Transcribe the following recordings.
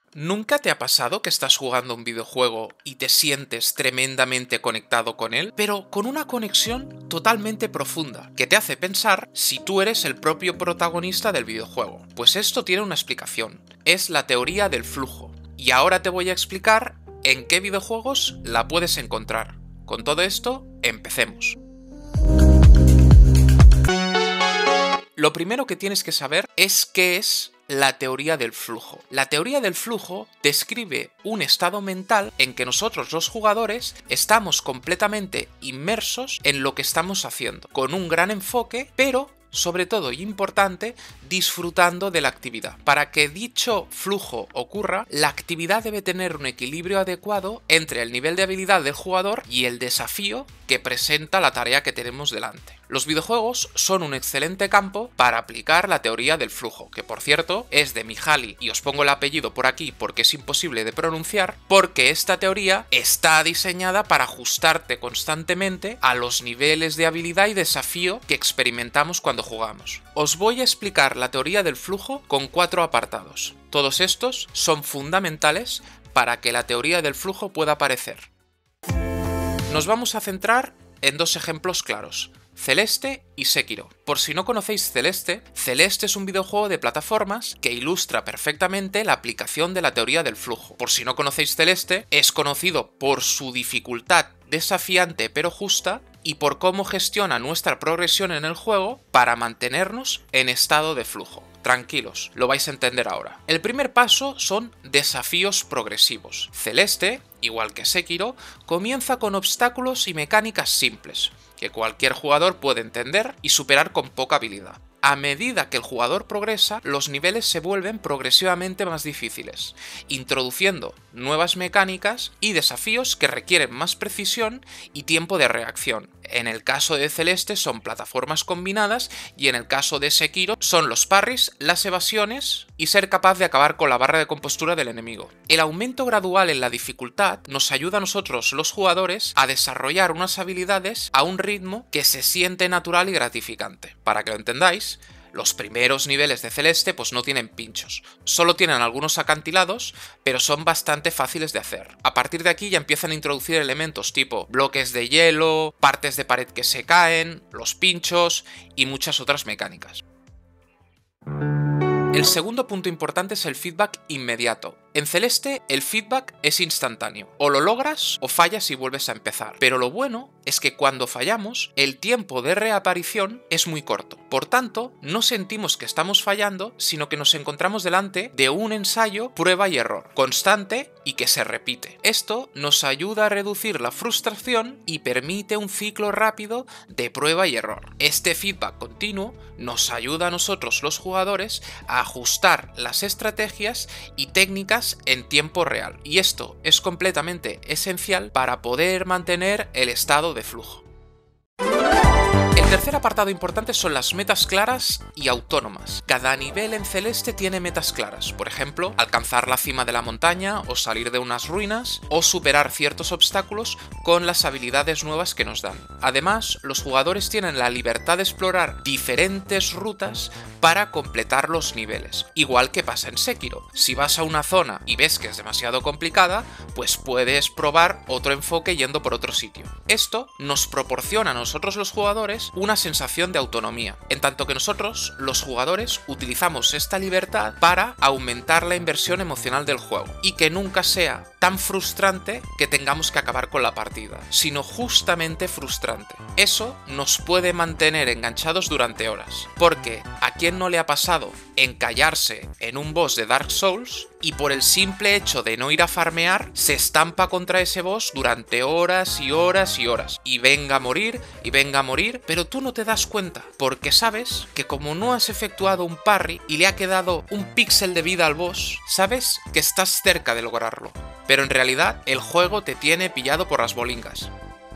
¿Nunca te ha pasado que estás jugando un videojuego y te sientes tremendamente conectado con él, pero con una conexión totalmente profunda, que te hace pensar si tú eres el propio protagonista del videojuego? Pues esto tiene una explicación, es la teoría del flujo. Y ahora te voy a explicar en qué videojuegos la puedes encontrar. Con todo esto, empecemos. Lo primero que tienes que saber es qué es la teoría del flujo. La teoría del flujo describe un estado mental en que nosotros los jugadores estamos completamente inmersos en lo que estamos haciendo, con un gran enfoque, pero sobre todo y importante, disfrutando de la actividad. Para que dicho flujo ocurra, la actividad debe tener un equilibrio adecuado entre el nivel de habilidad del jugador y el desafío que presenta la tarea que tenemos delante. Los videojuegos son un excelente campo para aplicar la teoría del flujo, que por cierto es de Mihaly, y os pongo el apellido por aquí porque es imposible de pronunciar, porque esta teoría está diseñada para ajustarte constantemente a los niveles de habilidad y desafío que experimentamos cuando jugamos. Os voy a explicar la teoría del flujo con 4 apartados. Todos estos son fundamentales para que la teoría del flujo pueda aparecer. Nos vamos a centrar en 2 ejemplos claros: Celeste y Sekiro. Por si no conocéis Celeste, Celeste es un videojuego de plataformas que ilustra perfectamente la aplicación de la teoría del flujo. Por si no conocéis Celeste, es conocido por su dificultad desafiante pero justa y por cómo gestiona nuestra progresión en el juego para mantenernos en estado de flujo. Tranquilos, lo vais a entender ahora. El primer paso son desafíos progresivos. Celeste, igual que Sekiro, comienza con obstáculos y mecánicas simples, que cualquier jugador puede entender y superar con poca habilidad. A medida que el jugador progresa, los niveles se vuelven progresivamente más difíciles, introduciendo nuevas mecánicas y desafíos que requieren más precisión y tiempo de reacción. En el caso de Celeste son plataformas combinadas y en el caso de Sekiro son los parries, las evasiones y ser capaz de acabar con la barra de compostura del enemigo. El aumento gradual en la dificultad nos ayuda a nosotros los jugadores a desarrollar unas habilidades a un ritmo que se siente natural y gratificante. Para que lo entendáis, los primeros niveles de Celeste pues no tienen pinchos, solo tienen algunos acantilados, pero son bastante fáciles de hacer. A partir de aquí ya empiezan a introducir elementos tipo bloques de hielo, partes de pared que se caen, los pinchos y muchas otras mecánicas. El segundo punto importante es el feedback inmediato. En Celeste, el feedback es instantáneo. O lo logras o fallas y vuelves a empezar. Pero lo bueno es que cuando fallamos, el tiempo de reaparición es muy corto. Por tanto, no sentimos que estamos fallando, sino que nos encontramos delante de un ensayo, prueba y error, constante y que se repite. Esto nos ayuda a reducir la frustración y permite un ciclo rápido de prueba y error. Este feedback continuo nos ayuda a nosotros los jugadores a ajustar las estrategias y técnicas en tiempo real, y esto es completamente esencial para poder mantener el estado de flujo. El tercer apartado importante son las metas claras y autónomas. Cada nivel en Celeste tiene metas claras, por ejemplo, alcanzar la cima de la montaña o salir de unas ruinas o superar ciertos obstáculos con las habilidades nuevas que nos dan. Además, los jugadores tienen la libertad de explorar diferentes rutas para completar los niveles, igual que pasa en Sekiro. Si vas a una zona y ves que es demasiado complicada, pues puedes probar otro enfoque yendo por otro sitio. Esto nos proporciona a nosotros los jugadores una sensación de autonomía, en tanto que nosotros, los jugadores, utilizamos esta libertad para aumentar la inversión emocional del juego y que nunca sea tan frustrante que tengamos que acabar con la partida, sino justamente frustrante. Eso nos puede mantener enganchados durante horas, porque ¿a quién no le ha pasado encallarse en un boss de Dark Souls y por el simple hecho de no ir a farmear se estampa contra ese boss durante horas y horas y horas, y venga a morir y venga a morir, pero tú no te das cuenta porque sabes que como no has efectuado un parry y le ha quedado un píxel de vida al boss, sabes que estás cerca de lograrlo, pero en realidad el juego te tiene pillado por las bolingas.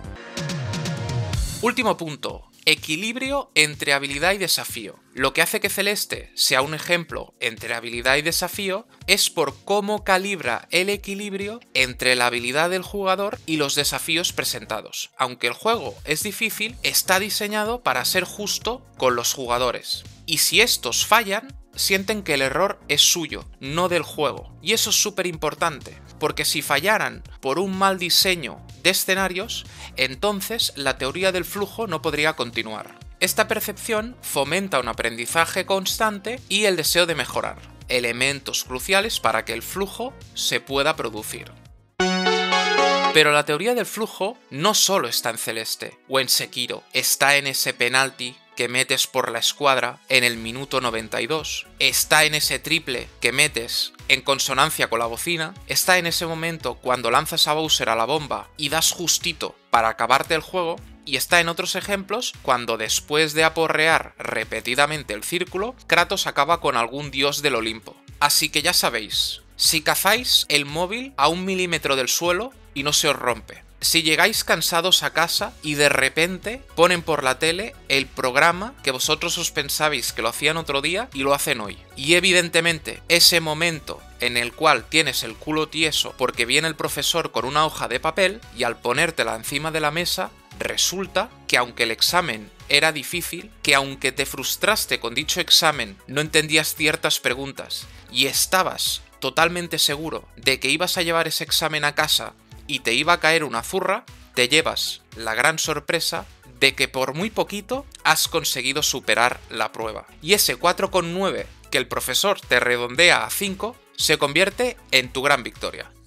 Último punto: equilibrio entre habilidad y desafío. Lo que hace que Celeste sea un ejemplo entre habilidad y desafío es por cómo calibra el equilibrio entre la habilidad del jugador y los desafíos presentados. Aunque el juego es difícil, está diseñado para ser justo con los jugadores. Y si estos fallan, sienten que el error es suyo, no del juego. Y eso es súper importante, porque si fallaran por un mal diseño de escenarios, entonces la teoría del flujo no podría continuar. Esta percepción fomenta un aprendizaje constante y el deseo de mejorar, elementos cruciales para que el flujo se pueda producir. Pero la teoría del flujo no solo está en Celeste o en Sekiro, está en ese penalti que metes por la escuadra en el minuto 92, está en ese triple que metes en consonancia con la bocina, está en ese momento cuando lanzas a Bowser a la bomba y das justito para acabarte el juego, y está en otros ejemplos cuando después de aporrear repetidamente el círculo, Kratos acaba con algún dios del Olimpo. Así que ya sabéis, si cazáis el móvil a 1 milímetro del suelo y no se os rompe. Si llegáis cansados a casa y de repente ponen por la tele el programa que vosotros os pensabais que lo hacían otro día y lo hacen hoy. Y evidentemente ese momento en el cual tienes el culo tieso porque viene el profesor con una hoja de papel y al ponértela encima de la mesa, resulta que aunque el examen era difícil, que aunque te frustraste con dicho examen, no entendías ciertas preguntas y estabas totalmente seguro de que ibas a llevar ese examen a casa y te iba a caer una zurra, te llevas la gran sorpresa de que por muy poquito has conseguido superar la prueba. Y ese 4,9 que el profesor te redondea a 5 se convierte en tu gran victoria.